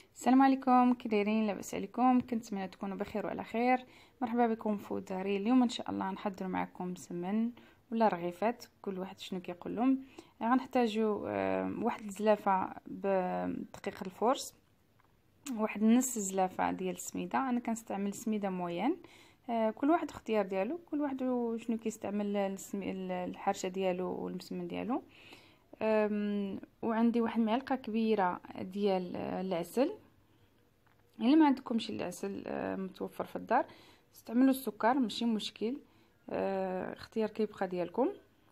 السلام عليكم، كي دايرين؟ لاباس عليكم؟ كنتمنى تكونوا بخير وعلى خير. مرحبا بكم في داري. اليوم ان شاء الله نحضر معكم سمن ولا رغيفات، كل واحد شنو كيقول لهم. غنحتاجوا واحد الزلافه بدقيق الفورس، واحد نص زلافه ديال السميده. انا كنستعمل سميده موين. كل واحد اختيار ديالو، كل واحد شنو كيستعمل الحرشه ديالو والمسمن ديالو. وعندي واحد معلقه كبيره ديال العسل. الا ما عندكمش العسل متوفر في الدار، استعملوا السكر، ماشي مشكل. اختيار كيبقى ديالكم.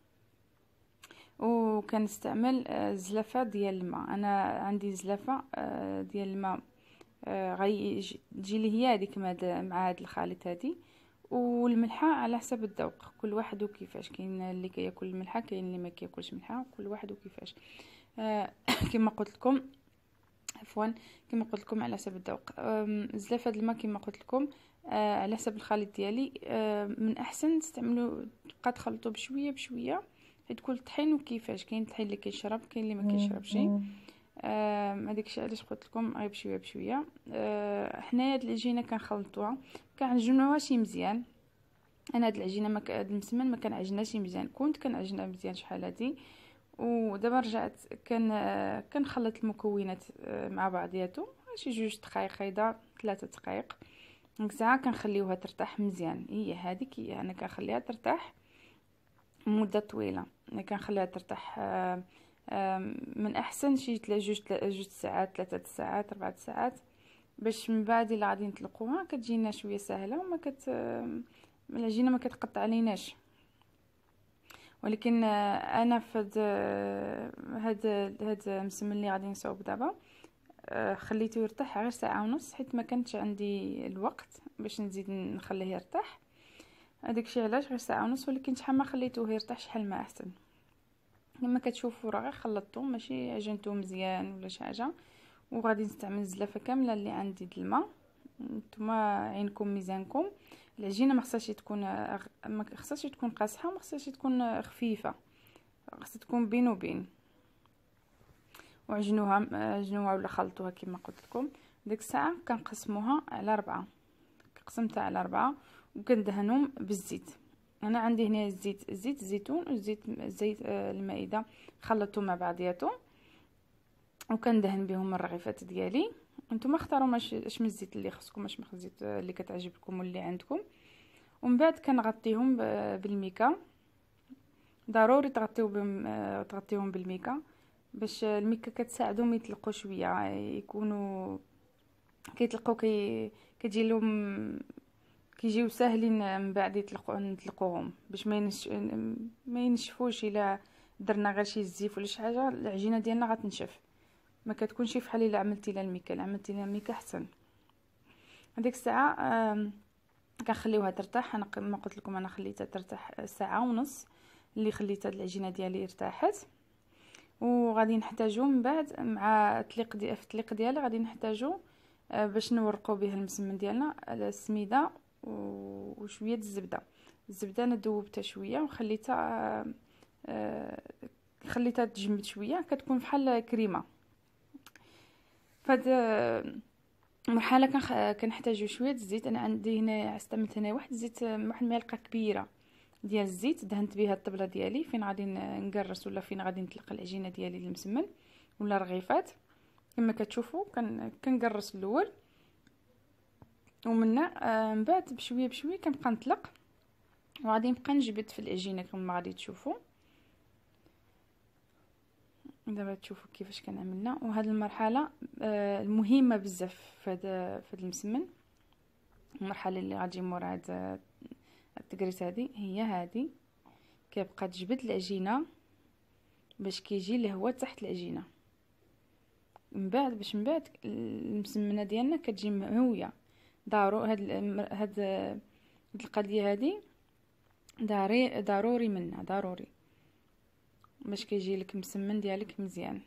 وكنستعمل زلافه ديال الماء. انا عندي زلافه ديال الماء، غيجي لي هي هذيك مع هذا الخليط هذه. والملحه على حسب الذوق، كل واحد وكيفاش. كاين اللي كياكل الملحه، كاين اللي ما كياكلش ملحه، كل واحد وكيفاش. كما قلت لكم، عفوا، كما قلت لكم على حسب الذوق. زلافه الماء كما قلت لكم على حسب الخليط ديالي. من احسن تستعملوا، تبقى تخلطوا بشويه بشويه، حيت كل طحين وكيفاش. كاين طحين اللي كيشرب، كاين اللي ما كيشربش. هذيك الشيء علاش قلت لكم غير بشويه بشويه. حنايا هاد العجينه كنخلطوها، كنعجنوها شي مزيان. انا هاد العجينه هاد المسمن ما كنعجنهاش مزيان، كنت كنعجنها مزيان شحال هادي. ودابا رجعت كنخلط المكونات مع بعضياتهم شي 2 دقائق، هيدا 3 دقائق. ديك الساعه كنخليوها ترتاح مزيان. هي هذيك، هي انا كنخليها ترتاح مده طويله. انا كنخليها ترتاح من احسن شي 2 ساعات، 3 ساعات، 4 ساعات، باش من بعد الا غادي نطلقوها كتجينا شويه سهله، وما العجينه ما كتقطع عليناش. ولكن انا في هاد المسمن اللي غادي نصاوب دابا، خليته يرتاح غير ساعه ونص، حيت ما كانش عندي الوقت باش نزيد نخليه يرتاح. هذاك الشيء علاش غير ساعه ونص. ولكن شحال ما خليتوه يرتاح شحال ما احسن. كما كتشوفوا راه غير خلطته، ماشي عجنته مزيان ولا شي حاجه. وغادي نستعمل الزلافه كامله اللي عندي د الماء. نتوما عينكم ميزانكم. العجينه ما خصهاش تكون قاصحه، وما خصهاش تكون خفيفه، خصها تكون بين وبين. وعجنوها ولا خلطوها كما قلت لكم. ديك الساعه كنقسموها على 4. قسمتها على 4 وكندهنهم بالزيت. انا عندي هنا زيت الزيتون زيت المائده، خلطتهم مع بعضياتهم وكندهن بهم الرغيفات ديالي. نتوما اختاروا اش من الزيت اللي خصكم، اش من الزيت اللي كتعجبكم واللي عندكم. ومن بعد كنغطيهم بالميكا. ضروري تغطيهم بالميكا، باش الميكا كتساعدهم يطلقوا شويه، يكونوا كيطلقوا كتجي لهم، كيجيو ساهلين من بعد نطلقوهم، باش ما ينشفوش. الا درنا غير شي زيف ولا شي حاجه، العجينه ديالنا غتنشف، ما كتكونش بحال الا عملتي لها الميكا احسن. هذيك الساعه كنخليوها ترتاح. انا ما قلت لكم، انا خليتها ترتاح ساعه ونص اللي خليت هاد العجينه ديالي ارتاحت. وغادي نحتاجو من بعد مع التطليق ديالها، غادي نحتاجو باش نورقوا به المسمن ديالنا السميده وشويه الزبده انا ذوبتها شويه وخليتها تجمد شويه، كتكون بحال كريمه. فهاد المرحله كنحتاجو شويه الزيت. انا عندي هنا استعملت هنا واحد معلقه كبيره ديال الزيت، دهنت بها الطبله ديالي فين غادي نقرص ولا فين غادي نطلق العجينه ديالي للمسمن ولا رغيفات. كما كتشوفوا كنقرص الاول، ومن بعد بشويه بشويه كنبقى نطلق، وغادي نبقى نجبد في العجينه كما غادي تشوفوا. دابا تشوفوا كيفاش كنعملنا. وهذه المرحله المهمه بزاف في هذا المسمن. المرحله اللي غتجي مور هذا التقريص هي هذه، كيبقى تجبد العجينه باش كيجي الهواء تحت العجينه. من بعد المسمنه ديالنا كتجي مهويه. هاد القضيه هذه ضروري منها، ضروري باش كيجي لك مسمن ديالك مزيان.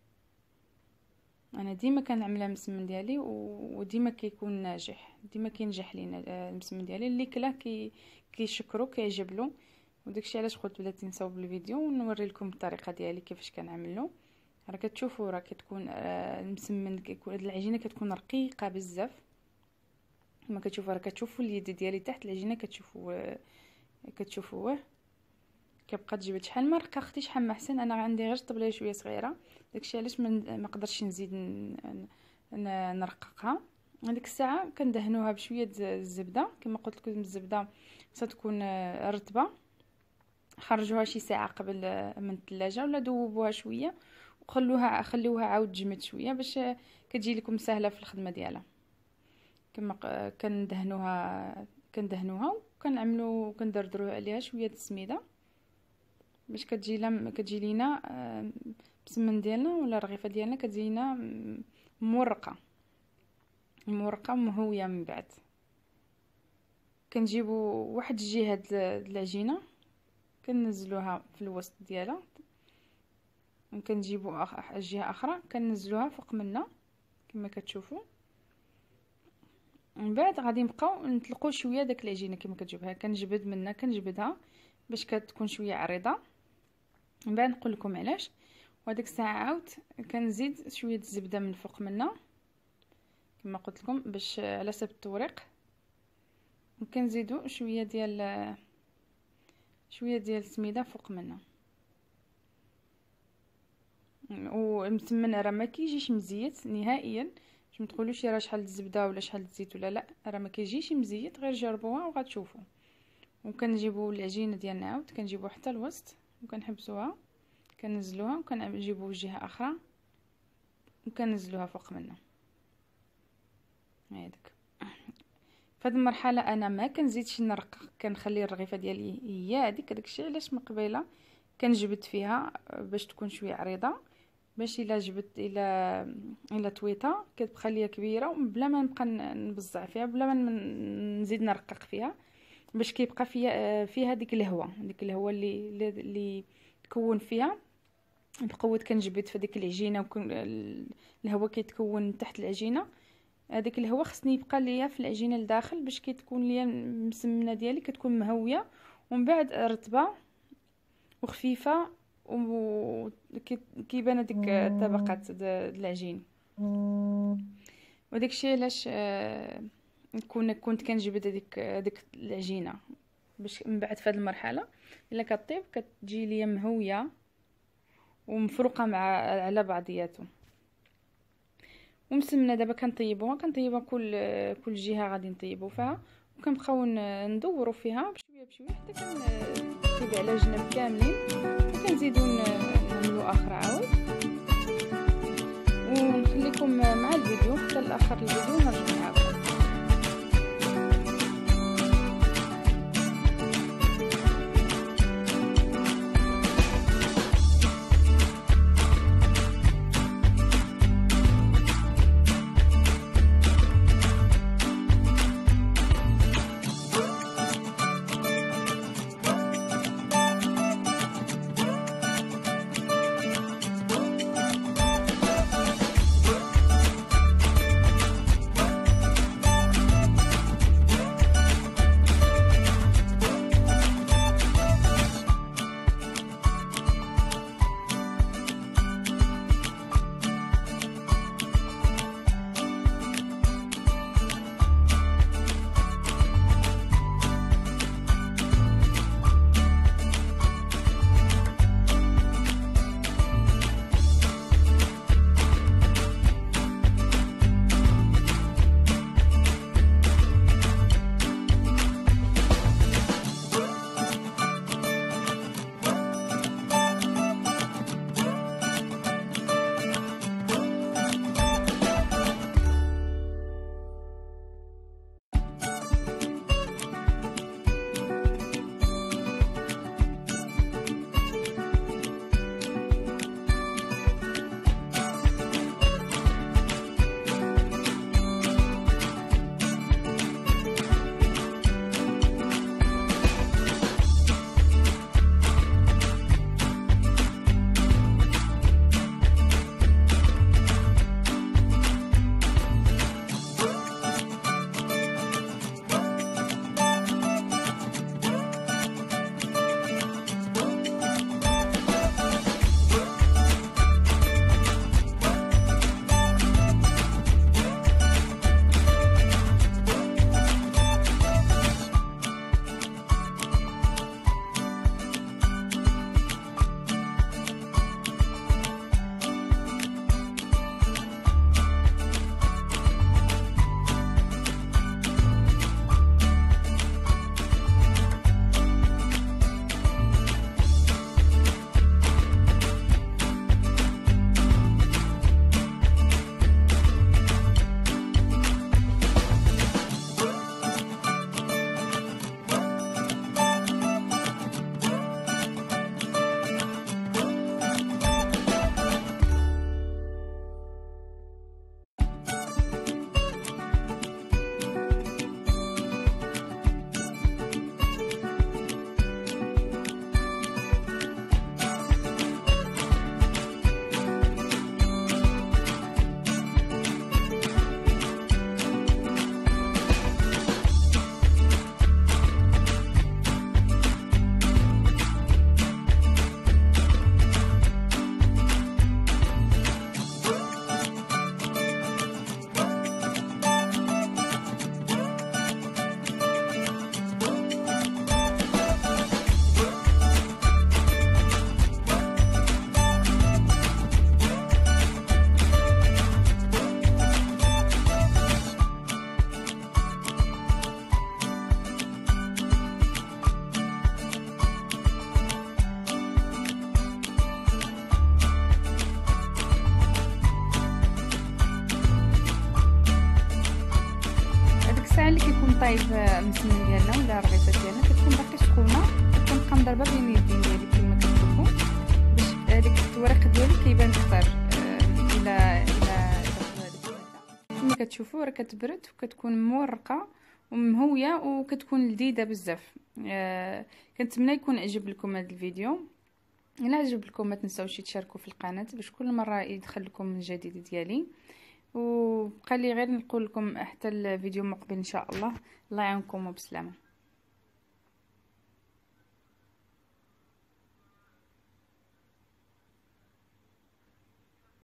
انا ديما كنعملها المسمن ديالي وديما كيكون ناجح، ديما كينجح لينا المسمن ديالي. اللي كلاه كيشكرو كيعجب له. وداكشي علاش قلت بلاتي نصاوب الفيديو ونوري لكم الطريقه ديالي كيفاش كنعملو. راه كتشوفوا راه كتكون مسمن، كيكون هاد العجينه كتكون رقيقه بزاف. كما كتشوفوا راه كتشوفوا اليد ديالي تحت العجينه، كتشوفوه كيبقى تجبد. شحال ما رقه اختي شحال ما احسن. انا عندي غير طبله شويه صغيره، داكشي علاش ما قدرتش نزيد نرققها. هذيك الساعه كندهنوها بشويه الزبده، كما قلت لكم الزبده خصها تكون رطبه. خرجوها شي ساعه قبل من الثلاجه، ولا ذوبوها شويه خلوها عاود تجمد شويه باش كتجي لكم سهله في الخدمه ديالها. كما كندهنوها وكنعملوا كندردروا عليها شويه السميده باش كتجي لينا مسمن ديالنا، ولا الرغيفه ديالنا كتجي لنا مورقه ومهويه. من بعد كنجيبوا واحد الجهه العجينه كننزلوها في الوسط ديالها، وكنجيبوا جهه اخرى كننزلوها فوق منا كما كتشوفوا. من بعد غادي نبقاو نطلقوا شويه داك العجينه كما كتجيبها، كنجبدها باش كتكون شويه عريضه. من بعد نقول لكم علاش. وهذيك الساعه عاود كنزيد شويه الزبده من فوق منا كما قلت لكم باش على حسب التوريق. وكنزيدوا شويه ديال السميده فوق منا. ومسمن راه ما كيجيش مزيت نهائيا، باش ما تقولوش راه شحال الزبده ولا شحال الزيت ولا لا، راه ما كيجيش مزيت، غير جربوها وغتشوفوا. وكنجيبوا العجينه ديالنا عاود كنجيبوا حتى الوسط وكنحبسوها، كننزلوها وكنجيبوا جهه اخرى وكننزلوها فوق منا. هذاك فهاد المرحله انا ما كنزيدش نرقق، كنخلي الرغيفه ديالي هي هذيك. داكشي علاش من قبيله كنجبد فيها باش تكون شويه عريضه، باش الا جبت الى طويطه كتبقى ليا كبيره، بلا ما نبقى نبزع فيها، بلا ما نزيد نرقق فيها، باش كيبقى فيها ديك الهواء اللي تكون فيها بقوه. كنجبد في ديك العجينه وكن الهواء كيتكون تحت العجينه، هذاك الهواء خصني يبقى ليا في العجينه لداخل باش كتكون ليا المسمنه ديالي كتكون مهويه ومن بعد رطبه وخفيفه، وكيبان ديك الطبقات العجين. وداك الشيء علاش كنت كنجبد هذيك العجينه باش من بعد في هذه المرحله الا كطيب كتجي ليا مهويه ومفروقه على بعضياتهم ومسمنه. دابا كنطيبوها كل جهه غادي نطيبوا فيها، وكنبقاو ندوروا فيها بشويه حتى كنطيب على جنب كاملين، وكنزيدوا نعملوا اخر عاود. ونخليكم مع الفيديو حتى لاخر الفيديو ونرجع نعاود. ملي كيكون طايب مسمن ديالنا ولا الرغيفه ديالنا كتكون باقي سخونه، كنبقى نضربها بين يدين ديالي كما كتشوفوا باش هذيك الورق ديالي كيبان اكثر. الى كما كتشوفوا راه كتبرد وكتكون مورقه ومهويه وكتكون لذيذه بزاف. كنتمنى يكون عجب لكم هذا الفيديو. الا عجب لكم ما تنساوش تشاركوا في القناه باش كل مره يدخل لكم من جديد ديالي. وبقى لي غير نقول لكم حتى الفيديو مقبل ان شاء الله. الله يعاونكم وبسلامه.